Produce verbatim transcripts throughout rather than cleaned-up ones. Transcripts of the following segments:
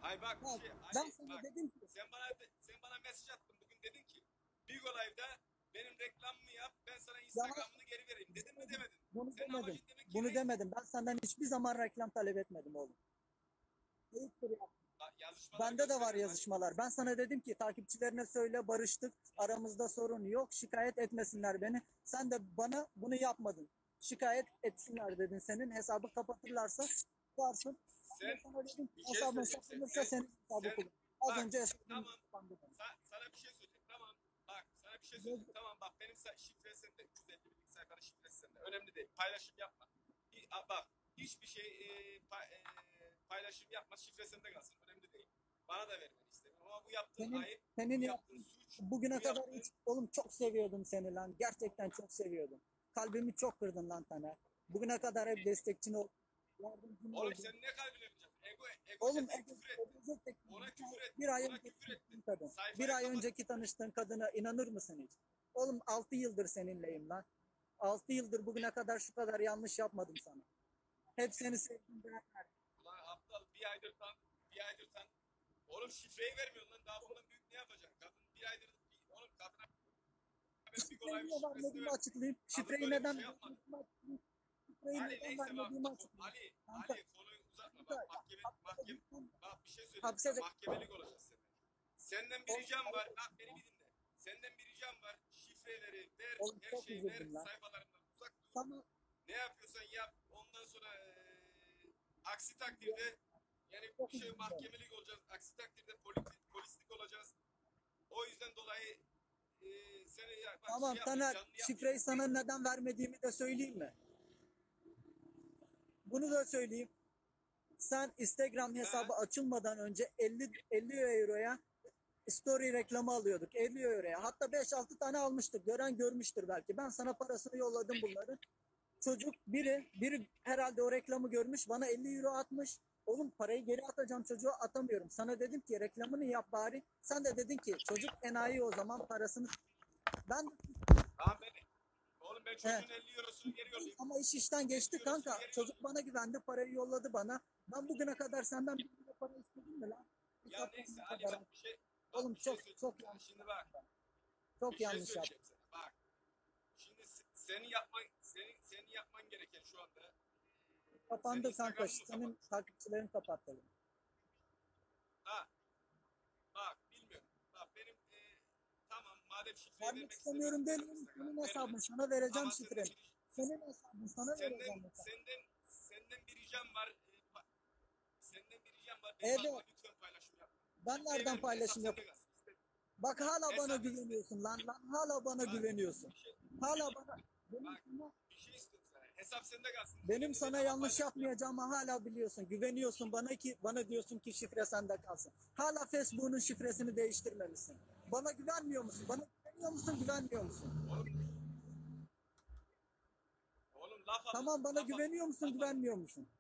Ay bak bir Ya şey ben Ali sana bak dedim ki sen bana sen bana mesaj attın bugün dedin ki Bigo Live'da benim reklamımı yap ben sana yalan Instagram'ını geri vereyim dedin mi demedim. demedin. Bunu Senin demedim. amacın demek ki Bunu ne? demedim. Ben senden hiçbir zaman reklam talep etmedim oğlum. Ayıptır ya. Bak, yazışmaları Bende de var gösteririm Ali. yazışmalar. Ben sana dedim ki takipçilerine söyle, barıştık. Aramızda sorun yok. Şikayet etmesinler beni. Sen de bana bunu yapmadın. Şikayet etsinler dedin. Senin hesabı kapatırlarsa varsın. Ben de Sen sana dedim ki bir şey hesabın söyleyeceğim sen kapanırsa sen senin hesabı sen kullan. Az bak önce hesabını tamam kapandı. sa- sana bir şey söyleyeceğim tamam bak sana bir şey benim. söyleyeceğim tamam bak benim sa- şifre sende üç yüz elli binlik sayfanın şifresi sende önemli değil paylaşım yapma. Bir, a- bak hiçbir şey e, pa- e, paylaşım yapma şifre sende kalsın önemli değil. Bana da vermeni istemiyorum ama bu yaptığın Senin ayıp senin bu yaptığın yaptığın suç bugüne bu kadar hiç yaptığın oğlum çok seviyordum seni lan. Gerçekten çok seviyordum. Kalbimi çok kırdın lan Taner. Bugüne kadar hep destekçin ol. Yardımcın oğlum oldun. sen ne kalbine bileceksin? Ego, Oğlum egocentrik Ege- küfür ettin. Ege tek- Ona bir küfür ay, ettin. bir ay Ona önce küfür ettin. tanıştığın kadın. Bir Sayfayı ay kapat. önceki tanıştığın kadına inanır mısın hiç? Oğlum altı yıldır seninleyim lan. Altı yıldır bugüne kadar şu kadar yanlış yapmadım sana. Hep seni sevdim. değer verdim. Ulan aptal bir aydır tan, bir aydır tan. Oğlum şifreyi vermiyorsun lan. Daha bundan büyük ne yapacaksın? Kadın bir aydır, oğlum kadına ben bir Şifreyi kolay bir niye şifresini vermediğimi verdim. açıklayayım. Kadın Şifreyi böyle bir neden şey yapmadı. vermediğimi açıklayayım. Şifreyi Ali neden neyse bak, vermediğimi bak açıklayayım. Ali, Kanka, Ali konuyu uzatma kanka, bak ya, mahkeme, hapse de mahkeme, gitmem. bak bir şey söyleyeceğim Hapse sana de mahkemelik olacağız seninle. Senden bir oğlum, ricam var, bak beni bir dinle. Senden bir ricam var, şifreleri ver, oğlum her çok şeyi ver, üzüldüm lan. sayfalarından uzak dur. Sana Ne yapıyorsan yap. Ondan sonra eee, aksi takdirde yani çok bir şey üzüldüm. mahkemelik olacağız. Aksi takdirde polislik, polislik olacağız. O yüzden dolayı eee seni ya, bak şey Tamam yapmayayım, Taner, canlı şifreyi yapmayayım. sana neden vermediğimi de söyleyeyim mi? Bunu da söyleyeyim. Sen Instagram hesabı Ha? açılmadan önce elli elli euroya story reklamı alıyorduk. elli euroya. Hatta beş altı tane almıştık. Gören görmüştür belki. Ben sana parasını yolladım bunları. Çocuk biri, biri herhalde o reklamı görmüş. Bana elli euro atmış. Oğlum parayı geri atacağım çocuğa atamıyorum. Sana dedim ki reklamını yap bari. Sen de dedin ki çocuk enayi o zaman parasını. Ben Tamam beni. Oğlum ben he, çocuğun elli eurosunu geri yollayayım. ama iş işten geçti elli eurosunu kanka. geri Çocuk yollayayım. bana güvendi, parayı yolladı bana. Ben bugüne kadar senden bir lira para istedim mi lan? Ya neyse Hesaplarına Ali kadar. bak bir şey bak Oğlum bir şey çok söyleyeceğim çok sana. yanlış Şimdi bak yaptım. bir Çok şey yanlış yaptım. söyleyeceğim sana. Bak. Şimdi se- senin yapman senin senin yapman gereken şu anda sen Kapandı kanka. Instagram'ını mı Senin kapatmışsın? takipçilerin kapattı. Ha, bak bilmiyorum. Bak benim e, tamam madem şifreyi Vermek vermek istemiyorsun istemiyorum benim değil. Instagram Senin verme. hesabın. Sana vereceğim Ama senden şifreni. bir Senin hesabın. Sana senden vereceğim hesabı. senden senden bir ricam var. E, pa- senden bir ricam var. Benim adıma Evet. lütfen paylaşım yapma. Ben Şifreyi nereden verme. Hesap paylaşım sende yapayım? kalsın. İste- Bak hala bana Hesabı iste. güveniyorsun lan. Lan hala bana Bak güveniyorsun. bir şey Hala bana. Benim bak sana, bir şey istiyorum sana. Hesap sende kalsın. benim Önemli değil sana ama yanlış paylaşım yapma. yapmayacağımı hala biliyorsun. Güveniyorsun bana ki bana diyorsun ki şifre sende kalsın. Hala Facebook'un şifresini değiştirmemişsin. Bana güvenmiyor musun? Bana güveniyor musun? Güvenmiyor musun? Oğlum oğlum laf alın. Tamam bana Laf alın. güveniyor musun? Laf alın. Güvenmiyor musun?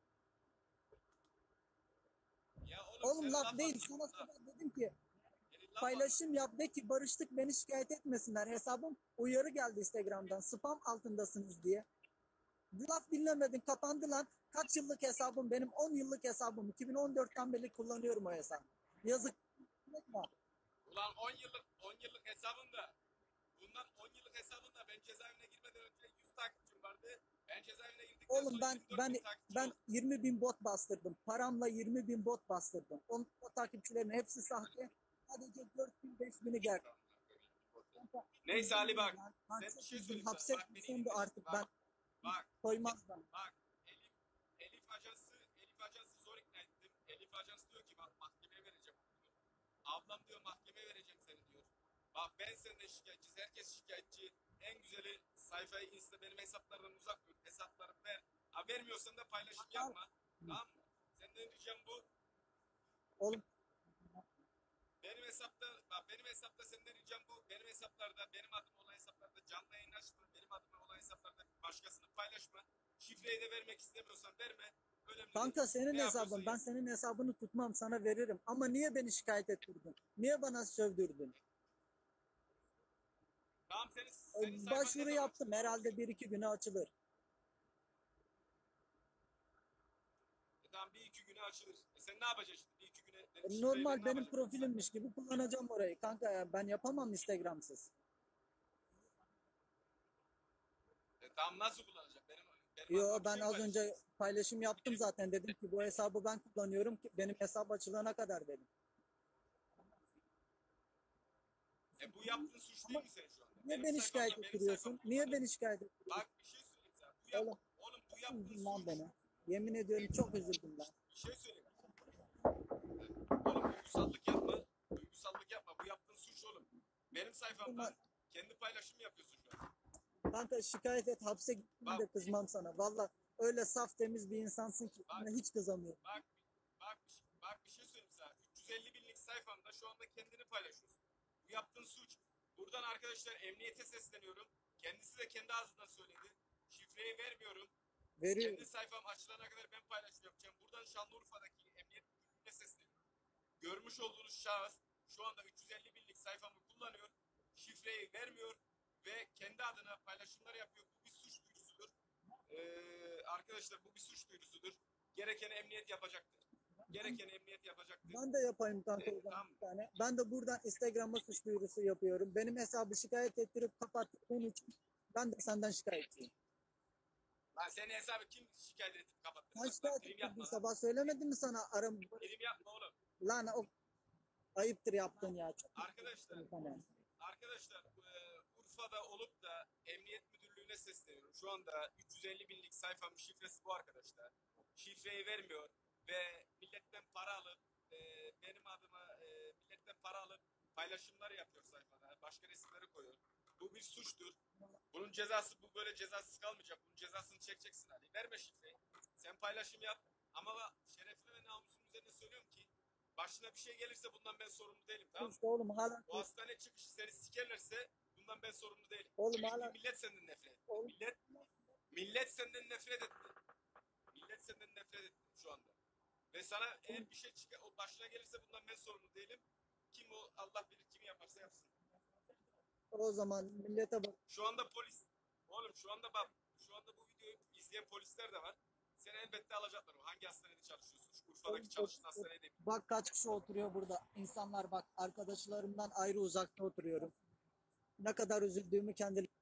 Ya oğlum Oğlum sen laf laf alın. değil. Sana Laf. sabah dedim ki Yani laf alın. paylaşım yap de ki barıştık beni şikayet etmesinler. Hesabım uyarı geldi Instagram'dan spam altındasınız diye. Laf dinlemedin kapandı lan. Kaç yıllık hesabım benim on yıllık hesabım. iki bin on dörtten beri kullanıyorum o hesabı. Yazık. Ulan on yıllık on yıllık hesabında bundan on yıllık hesabında ben cezaevine girmeden önce yüz takipçim vardı. Ben cezaevine girdikten Oğlum sonra ben yirmi dört ben bin takipçi ben oldu. yirmi bin bot bastırdım. Paramla yirmi bin bot bastırdım. Onun o takipçilerin hepsi sahte. Sadece dört bin beş bini gel. Neyse Ali bak. Ben Sen bir çok şey üzgünüm. söyleyeyim sana. Hapse Bak beni gitsem de dinle. artık ben Bak. Bak. koymaz bana. Bak. Elif Elif ajansı Elif ajansı zor ikna ettim. Elif ajans diyor ki bak mahkemeye vereceğim. Ablam diyor mahkemeye vereceğim seni diyor. Bak ben senden şikayetçiyiz. Herkes şikayetçi. En güzeli sayfayı insta benim hesaplardan uzak tut. Hesaplarımı ver. Ha, vermiyorsan da paylaşım yapma. Tamam mı? Senden ricam bu. Oğlum Benim hesapta, bak benim hesapta senden ricam bu. Benim hesaplarda, benim adım olan hesaplarda canlı yayın açtım. Benim adıma olan hesaplarda başkasını paylaşma. Şifreyi de vermek istemiyorsan verme. Önemli kanka değil. senin Ne yapıyorsan hesabın. Ben yap. senin hesabını tutmam sana veririm. Ama niye beni şikayet ettirdin? Niye bana sövdürdün? Tamam senin, senin sayfan ne Başvuru zaman yaptım. açılır? Herhalde bir iki güne açılır. E tamam bir iki güne açılır. E sen ne yapacaksın şimdi? Bir iki güne E, şifreyi Normal ne benim yapacağım? profilimmiş gibi kullanacağım orayı. Kanka ya ben yapamam Instagram'sız. E, tamam nasıl kullanacağım? Benim, benim Yo adıma bir ben şey mi az önce paylaşacaksın? paylaşım yaptım zaten. Dedim ki bu hesabı ben kullanıyorum ki benim hesap açılana kadar dedim. E bu yaptığın suç değil Ama mi senin şu anda? niye Benim beni şikayet sayfamda benim sayfamı ettiriyorsun? Niye kullanıp beni şikayet ettiriyorsun? bak bir şey söyleyeyim sana. Bu yap, Oğlum oğlum bu yaptığın üzüldün lan suç. beni. Yemin ediyorum çok üzüldüm ben. Bir şey söyleyeyim. Oğlum duygusallık yapma. Duygusallık yapma. Bu yaptığın suç oğlum. Benim sayfamda kendi paylaşım yapıyorsun şu an. Kanka şikayet et hapse gittiğinde de Bak, kızmam sana. Valla öyle saf temiz bir insansın ki bak, sana hiç kızamıyorum. bak, bak, bir şey- bak bir şey söyleyeyim sana. üç yüz elli binlik sayfamda şu anda kendini paylaşıyorsun. Bu yaptığın suç. Buradan arkadaşlar emniyete sesleniyorum. Kendisi de kendi ağzından söyledi. Şifreyi vermiyorum. Veriyorum. Kendi sayfam açılana kadar ben paylaşım yapacağım. Buradan Şanlıurfa'daki emniyet müdürlüğüne sesleniyorum. Görmüş olduğunuz şahıs şu anda üç yüz elli binlik sayfamı kullanıyor. Şifreyi vermiyor ve kendi adına paylaşımlar yapıyor. Bu bir suç duyurusudur. Ee, arkadaşlar bu bir suç duyurusudur. Gereken emniyet yapacaktır. Gereken emniyet yapacaktır. Ben de yapayım kanka o Ee, zaman tamam. bir tane. Ben de buradan Instagram'a suç duyurusu yapıyorum. Benim hesabı şikayet ettirip kapattığın için ben de senden şikayetçiyim. Lan senin hesabı kim şikayet edip kapattı? Sen Bak, şikayet prim ettirdin yapma lan. sabah söylemedim mi sana aram Prim yapma oğlum. lan o ayıptır yaptın ya. Çok Arkadaşlar sana. Arkadaşlar e, Urfa'da olup da emniyet müdürlüğüne sesleniyorum. Şu anda üç yüz elli binlik sayfamın şifresi bu arkadaşlar. Şifreyi vermiyor ve milletten para alıp e, benim adıma e, milletten para alıp paylaşımlar yapıyor sayfada. Başka resimleri koyuyor. Bu bir suçtur. Bunun cezası bu böyle cezasız kalmayacak. Bunun cezasını çekeceksin Ali. Verme şifreyi. Sen paylaşım yap. Ama şerefine ve namusun üzerine söylüyorum ki başına bir şey gelirse bundan ben sorumlu değilim, tamam mı? İşte oğlum hala O hastane çıkışı seni sikerlerse bundan ben sorumlu değilim. Oğlum Çünkü hala- millet senden nefret etti. Oğlum- Millet, millet senden nefret etti. Millet senden nefret etti şu anda. Ve sana eğer bir şey çıkar, o başına gelirse bundan ben sorumlu değilim. Kim o Allah bilir kimi yaparsa yapsın. o zaman millete bak. Şu anda polis, oğlum şu anda bak, şu anda bu videoyu izleyen polisler de var. Seni elbette alacaklar. O hangi hastanede çalışıyorsun? Şu Urfa'daki çalıştığın hastanede mi? Bak kaç kişi oturuyor burada. İnsanlar bak arkadaşlarımdan ayrı uzakta oturuyorum. Ne kadar üzüldüğümü kendileri